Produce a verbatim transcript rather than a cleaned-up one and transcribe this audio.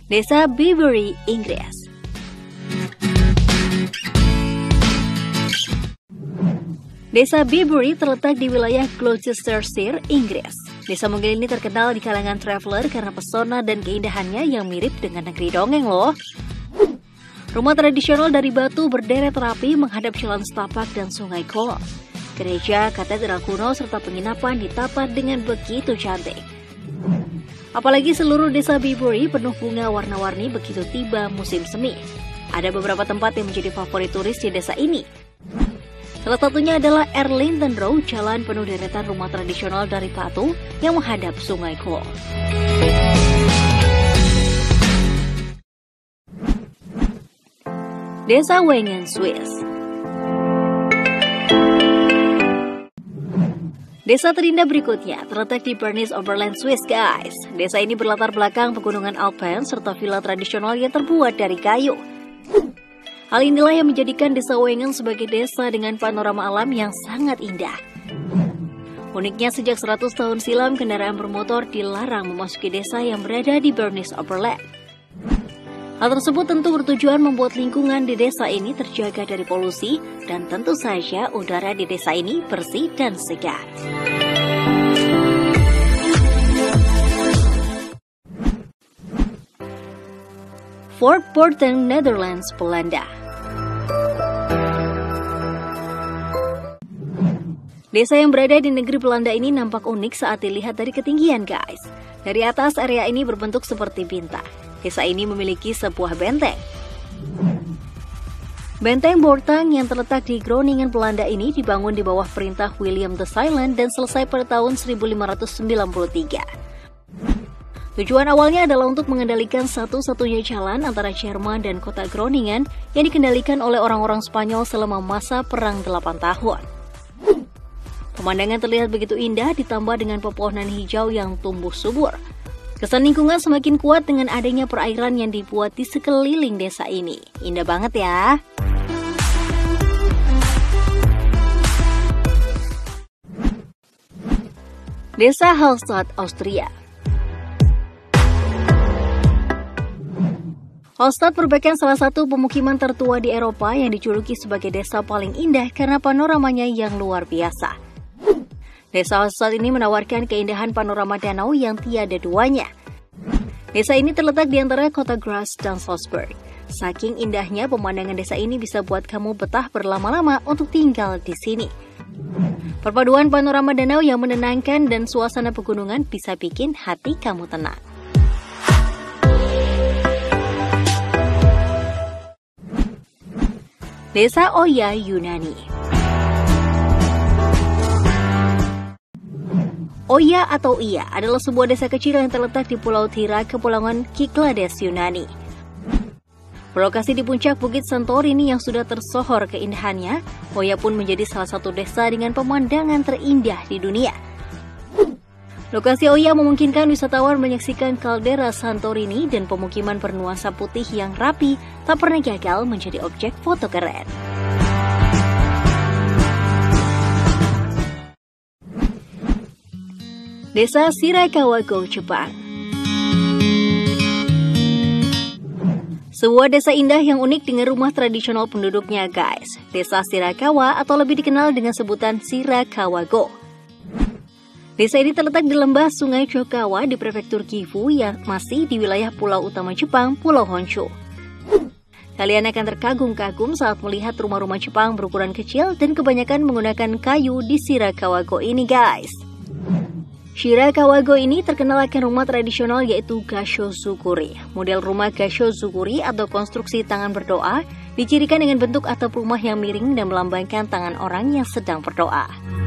Desa Bibury, Inggris. Desa Bibury terletak di wilayah Gloucestershire, Inggris. Desa mungil ini terkenal di kalangan traveler karena pesona dan keindahannya yang mirip dengan negeri dongeng loh. Rumah tradisional dari batu berderet rapi menghadap jalan setapak dan sungai Cole. Gereja, katedral kuno, serta penginapan ditapat dengan begitu cantik. Apalagi seluruh desa Bibury penuh bunga warna-warni begitu tiba musim semi. Ada beberapa tempat yang menjadi favorit turis di desa ini. Salah satunya adalah Erlington Road, jalan penuh deretan rumah tradisional dari batu yang menghadap sungai Cole. Desa Wengen, Swiss. Desa terindah berikutnya terletak di Bernese Oberland, Swiss, guys. Desa ini berlatar belakang pegunungan Alpen serta villa tradisional yang terbuat dari kayu. Hal inilah yang menjadikan Desa Wengen sebagai desa dengan panorama alam yang sangat indah. Uniknya, sejak seratus tahun silam kendaraan bermotor dilarang memasuki desa yang berada di Bernese Oberland. Hal tersebut tentu bertujuan membuat lingkungan di desa ini terjaga dari polusi dan tentu saja udara di desa ini bersih dan segar. Fort Porten, Netherlands, Belanda. Desa yang berada di negeri Belanda ini nampak unik saat dilihat dari ketinggian, guys. Dari atas, area ini berbentuk seperti bintang. Desa ini memiliki sebuah benteng. Benteng Bortang yang terletak di Groningen, Belanda ini dibangun di bawah perintah William the Silent dan selesai pada tahun seribu lima ratus sembilan puluh tiga. Tujuan awalnya adalah untuk mengendalikan satu-satunya jalan antara Jerman dan kota Groningen yang dikendalikan oleh orang-orang Spanyol selama masa Perang delapan tahun. Pemandangan terlihat begitu indah ditambah dengan pepohonan hijau yang tumbuh subur. Kesan lingkungan semakin kuat dengan adanya perairan yang dibuat di sekeliling desa ini. Indah banget ya. Desa Hallstatt, Austria. Hallstatt merupakan salah satu pemukiman tertua di Eropa yang dijuluki sebagai desa paling indah karena panoramanya yang luar biasa. Desa Hallstatt ini menawarkan keindahan panorama danau yang tiada duanya. Desa ini terletak di antara kota Graz dan Salzburg. Saking indahnya pemandangan desa ini bisa buat kamu betah berlama-lama untuk tinggal di sini. Perpaduan panorama danau yang menenangkan dan suasana pegunungan bisa bikin hati kamu tenang. Desa Oya, Yunani. Oya atau Iya adalah sebuah desa kecil yang terletak di Pulau Thira, Kepulauan Cyclades, Yunani. Berlokasi di puncak Bukit Santorini yang sudah tersohor keindahannya, Oya pun menjadi salah satu desa dengan pemandangan terindah di dunia. Lokasi Oya memungkinkan wisatawan menyaksikan kaldera Santorini dan pemukiman bernuansa putih yang rapi tak pernah gagal menjadi objek foto keren. Desa Shirakawa-go, Jepang. Sebuah desa indah yang unik dengan rumah tradisional penduduknya, guys. Desa Shirakawa atau lebih dikenal dengan sebutan Shirakawa-go. Desa ini terletak di lembah Sungai Chokawa di prefektur Gifu yang masih di wilayah pulau utama Jepang, Pulau Honshu. Kalian akan terkagum-kagum saat melihat rumah-rumah Jepang berukuran kecil dan kebanyakan menggunakan kayu di Shirakawa-go ini, guys. Shirakawa-go ini terkenal akan rumah tradisional yaitu Gassho-zukuri. Model rumah Gassho-zukuri atau konstruksi tangan berdoa dicirikan dengan bentuk atap rumah yang miring dan melambangkan tangan orang yang sedang berdoa.